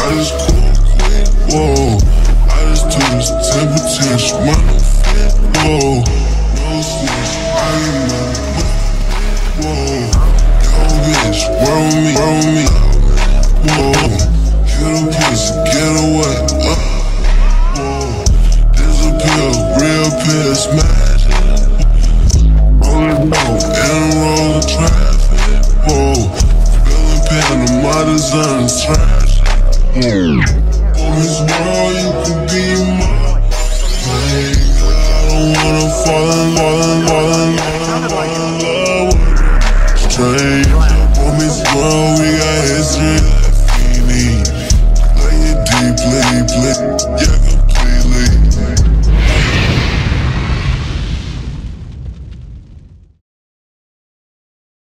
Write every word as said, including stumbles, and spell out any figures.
just cool quick, whoa. I just took this temperature, my no fit, whoa. No snitch, I get money, whoa. Yo bitch, work with me, work with me, whoa. Get a pussy, get away, uh, whoa. Disappear, real pill, smash it. Rolling down, in a roll of traffic, whoa. Feeling pain, the mother's on the trash, whoa. On this world, you can be my baby. I don't wanna fall in, fall in, fall in, fall in, fall in love with a stranger. On this world,